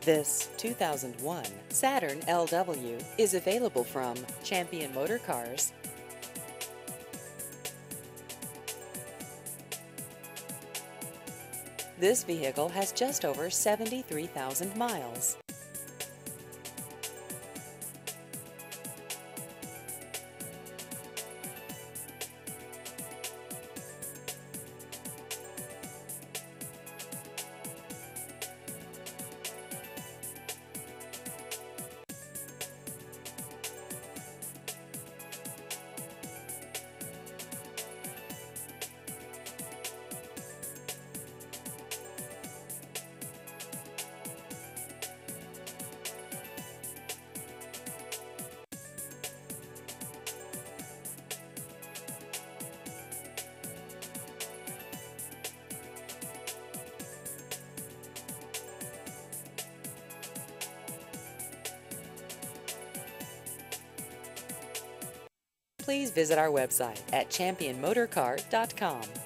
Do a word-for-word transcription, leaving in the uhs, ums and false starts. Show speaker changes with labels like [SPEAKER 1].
[SPEAKER 1] This two thousand one Saturn L W is available from Champion Motor Cars. This vehicle has just over seventy-three thousand miles. Please visit our website at champion motor car dot com.